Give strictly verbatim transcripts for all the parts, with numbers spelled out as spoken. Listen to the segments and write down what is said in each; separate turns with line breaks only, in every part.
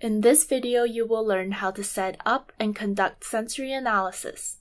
In this video, you will learn how to set up and conduct sensory analysis.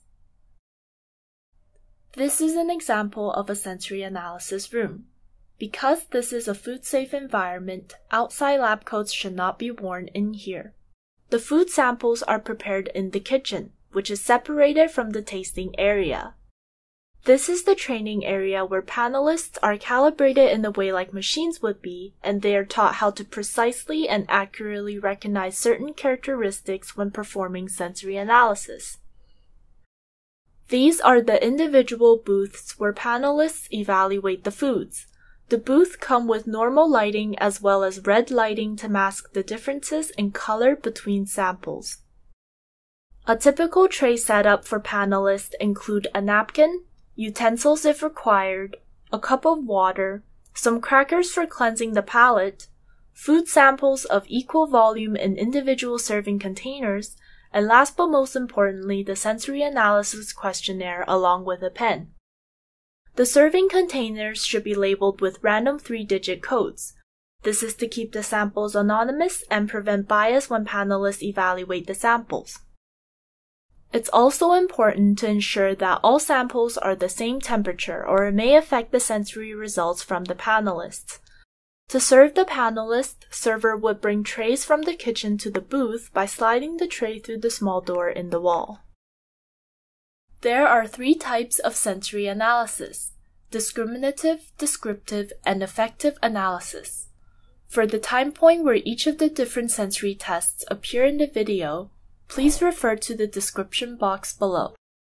This is an example of a sensory analysis room. Because this is a food-safe environment, outside lab coats should not be worn in here. The food samples are prepared in the kitchen, which is separated from the tasting area. This is the training area where panelists are calibrated in a way like machines would be, and they are taught how to precisely and accurately recognize certain characteristics when performing sensory analysis. These are the individual booths where panelists evaluate the foods. The booths come with normal lighting as well as red lighting to mask the differences in color between samples. A typical tray setup for panelists include a napkin, utensils if required, a cup of water, some crackers for cleansing the palate, food samples of equal volume in individual serving containers, and last but most importantly, the sensory analysis questionnaire along with a pen. The serving containers should be labeled with random three-digit codes. This is to keep the samples anonymous and prevent bias when panelists evaluate the samples. It's also important to ensure that all samples are the same temperature, or it may affect the sensory results from the panelists. To serve the panelists, server would bring trays from the kitchen to the booth by sliding the tray through the small door in the wall. There are three types of sensory analysis: discriminative, descriptive, and affective analysis. For the time point where each of the different sensory tests appear in the video, please refer to the description box below.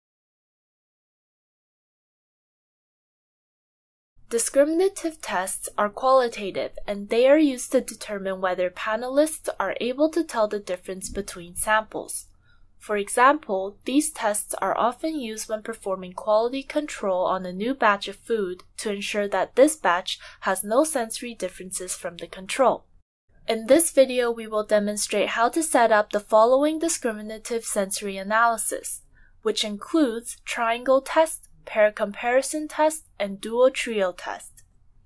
Discriminative tests are qualitative, and they are used to determine whether panelists are able to tell the difference between samples. For example, these tests are often used when performing quality control on a new batch of food to ensure that this batch has no sensory differences from the control. In this video, we will demonstrate how to set up the following discriminative sensory analysis, which includes triangle test, pair comparison test, and dual trio test.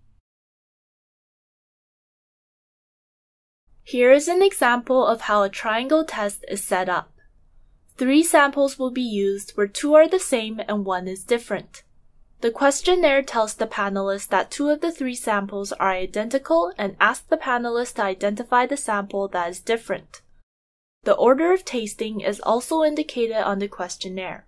Here is an example of how a triangle test is set up. Three samples will be used where two are the same and one is different. The questionnaire tells the panelists that two of the three samples are identical and asks the panelists to identify the sample that is different. The order of tasting is also indicated on the questionnaire.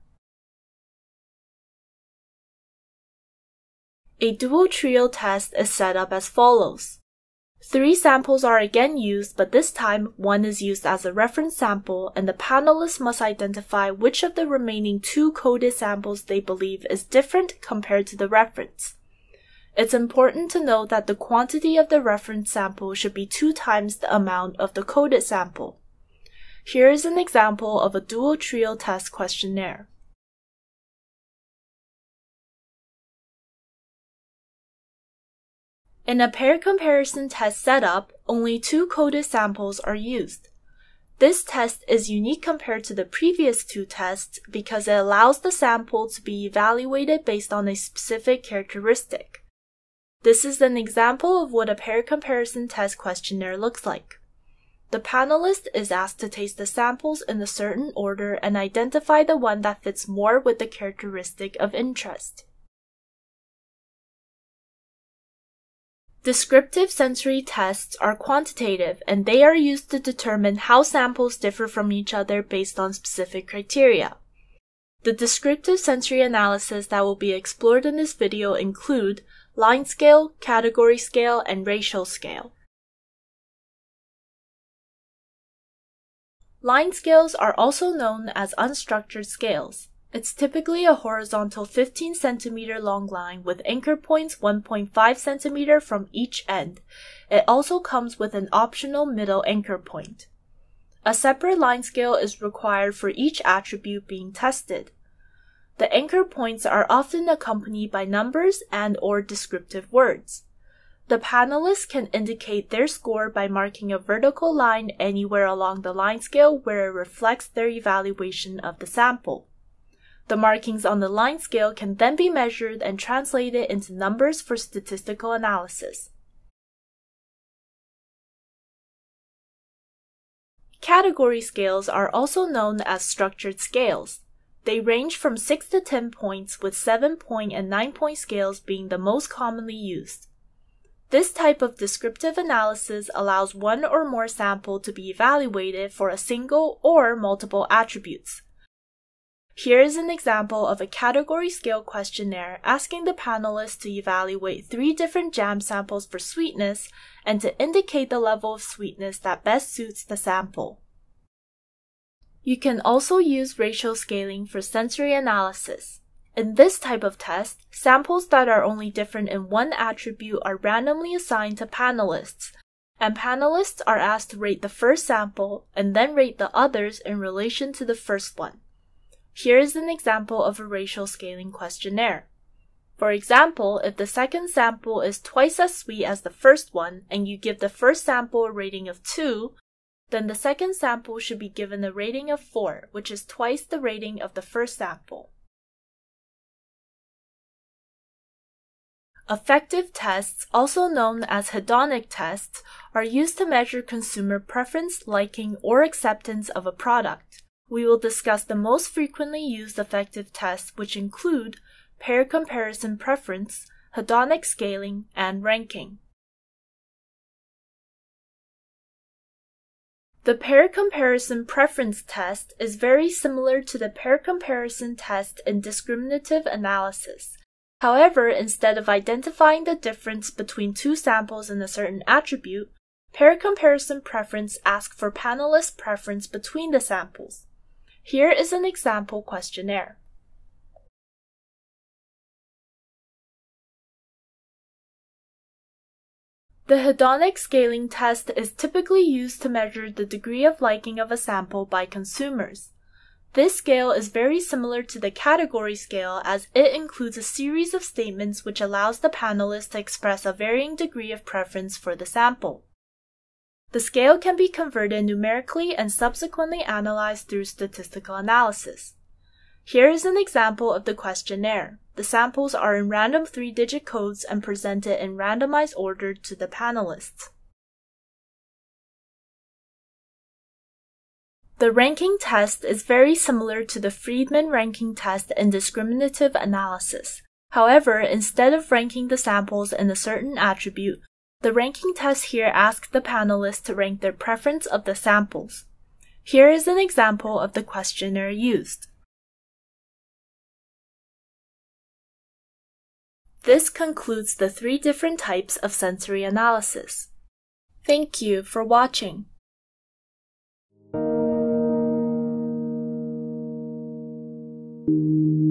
A dual trio test is set up as follows. Three samples are again used, but this time one is used as a reference sample, and the panelists must identify which of the remaining two coded samples they believe is different compared to the reference. It's important to note that the quantity of the reference sample should be two times the amount of the coded sample. Here is an example of a dual trio test questionnaire. In a pair comparison test setup, only two coded samples are used. This test is unique compared to the previous two tests because it allows the sample to be evaluated based on a specific characteristic. This is an example of what a pair comparison test questionnaire looks like. The panelist is asked to taste the samples in a certain order and identify the one that fits more with the characteristic of interest. Descriptive sensory tests are quantitative, and they are used to determine how samples differ from each other based on specific criteria. The descriptive sensory analysis that will be explored in this video include line scale, category scale, and ratio scale. Line scales are also known as unstructured scales. It's typically a horizontal fifteen centimeter long line with anchor points one point five centimeter from each end. It also comes with an optional middle anchor point. A separate line scale is required for each attribute being tested. The anchor points are often accompanied by numbers and/or descriptive words. The panelists can indicate their score by marking a vertical line anywhere along the line scale where it reflects their evaluation of the sample. The markings on the line scale can then be measured and translated into numbers for statistical analysis. Category scales are also known as structured scales. They range from six to ten points, with seven point and nine point scales being the most commonly used. This type of descriptive analysis allows one or more samples to be evaluated for a single or multiple attributes. Here is an example of a category scale questionnaire asking the panelists to evaluate three different jam samples for sweetness and to indicate the level of sweetness that best suits the sample. You can also use ratio scaling for sensory analysis. In this type of test, samples that are only different in one attribute are randomly assigned to panelists, and panelists are asked to rate the first sample and then rate the others in relation to the first one. Here is an example of a ratio scaling questionnaire. For example, if the second sample is twice as sweet as the first one and you give the first sample a rating of two, then the second sample should be given a rating of four, which is twice the rating of the first sample. Affective tests, also known as hedonic tests, are used to measure consumer preference, liking, or acceptance of a product. We will discuss the most frequently used affective tests, which include pair comparison preference, hedonic scaling, and ranking. The pair comparison preference test is very similar to the pair comparison test in discriminative analysis. However, instead of identifying the difference between two samples in a certain attribute, pair comparison preference asks for panelist preference between the samples. Here is an example questionnaire. The hedonic scaling test is typically used to measure the degree of liking of a sample by consumers. This scale is very similar to the category scale as it includes a series of statements which allows the panelists to express a varying degree of preference for the sample. The scale can be converted numerically and subsequently analyzed through statistical analysis. Here is an example of the questionnaire. The samples are in random three-digit codes and presented in randomized order to the panelists. The ranking test is very similar to the Friedman ranking test in discriminative analysis. However, instead of ranking the samples in a certain attribute, the ranking test here asks the panelists to rank their preference of the samples. Here is an example of the questionnaire used. This concludes the three different types of sensory analysis. Thank you for watching.
Thank you.